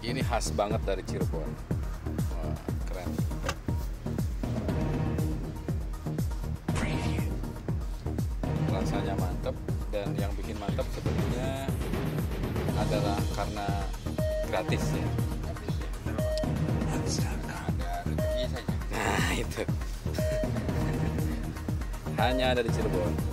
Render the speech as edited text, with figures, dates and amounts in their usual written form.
Ini khas banget dari Cirebon. Wah, keren. Rasanya mantep, dan yang bikin mantep sebenarnya adalah karena gratis ya. Ada rezekinya saja. Nah itu. Hanya ada di Cirebon.